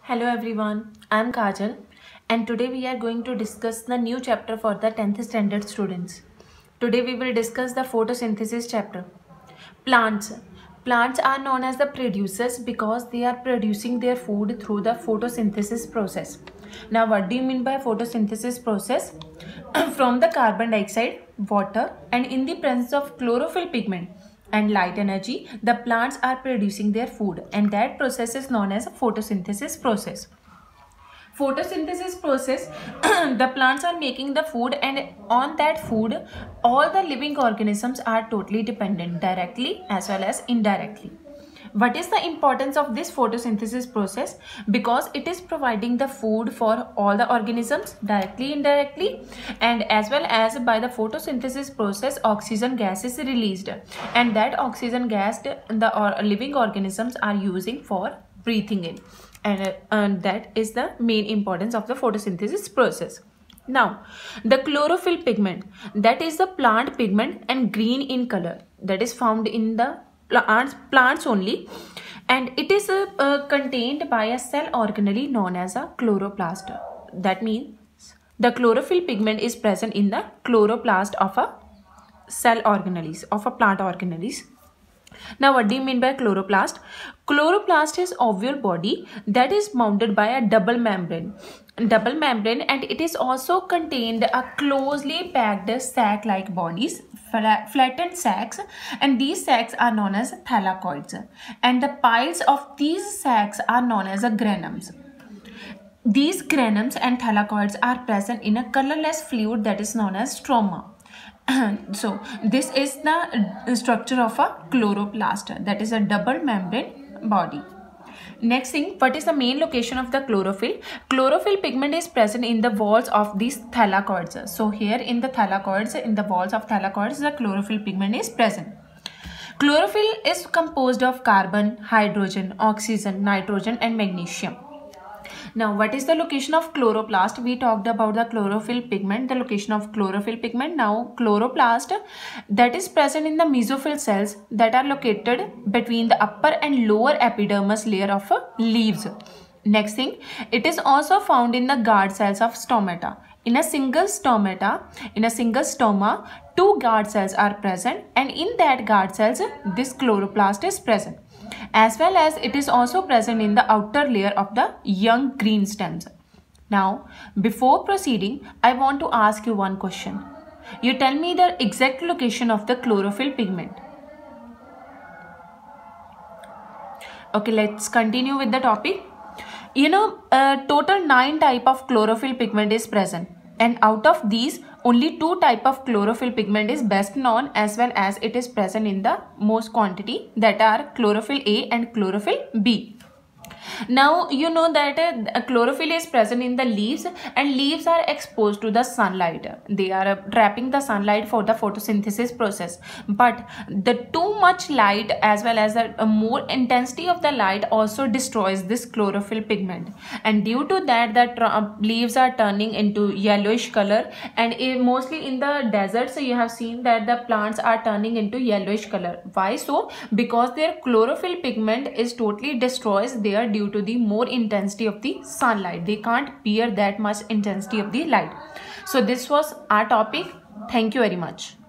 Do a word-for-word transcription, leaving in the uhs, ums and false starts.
Hello everyone, I am Kajal and today we are going to discuss the new chapter for the tenth standard students. Today we will discuss the photosynthesis chapter. Plants. Plants are known as the producers because they are producing their food through the photosynthesis process. Now what do you mean by photosynthesis process? From the carbon dioxide, water and in the presence of chlorophyll pigment and light energy, the plants are producing their food, and that process is known as a photosynthesis process. Photosynthesis process, the plants are making the food, and on that food all the living organisms are totally dependent, directly as well as indirectly. What is the importance of this photosynthesis process? Because it is providing the food for all the organisms directly, indirectly, and as well as by the photosynthesis process oxygen gas is released, and that oxygen gas the or living organisms are using for breathing in, and, uh, and that is the main importance of the photosynthesis process. Now the chlorophyll pigment, that is the plant pigment and green in color, that is found in the plants plants only, and it is uh, uh, contained by a cell organelle known as a chloroplast. That means the chlorophyll pigment is present in the chloroplast of a cell organelles of a plant organelles. Now what do you mean by chloroplast? Chloroplast is ovular body that is bounded by a double membrane double membrane and it is also contained a closely packed sac like bodies, flattened sacs, and these sacs are known as thylakoids, and the piles of these sacs are known as granums. These granums and thylakoids are present in a colorless fluid that is known as stroma. So this is the structure of a chloroplast, that is a double membrane body. Next thing, what is the main location of the chlorophyll? Chlorophyll pigment is present in the walls of these thylakoids. So here in the thylakoids, in the walls of thylakoids, the chlorophyll pigment is present. Chlorophyll is composed of carbon, hydrogen, oxygen, nitrogen and magnesium. Now what is the location of chloroplast? We talked about the chlorophyll pigment, the location of chlorophyll pigment. Now chloroplast, that is present in the mesophyll cells that are located between the upper and lower epidermis layer of leaves. Next thing, it is also found in the guard cells of stomata. In a single stomata, in a single stoma, two guard cells are present, and in that guard cells, this chloroplast is present. As well as it is also present in the outer layer of the young green stems. Now, before proceeding, I want to ask you one question. You tell me the exact location of the chlorophyll pigment. Okay, let's continue with the topic. You know, uh, total nine type of chlorophyll pigment is present, and out of these, only two type of chlorophyll pigment is best known, as well as it is present in the most quantity, that are chlorophyll A and chlorophyll B. Now you know that uh, chlorophyll is present in the leaves, and leaves are exposed to the sunlight. They are uh, trapping the sunlight for the photosynthesis process, but the too much light as well as the uh, more intensity of the light also destroys this chlorophyll pigment, and due to that the uh, leaves are turning into yellowish color, and uh, mostly in the deserts you have seen that the plants are turning into yellowish color. Why so? Because their chlorophyll pigment is totally destroys there due to the more intensity of the sunlight. They can't bear that much intensity of the light. So this was our topic. Thank you very much.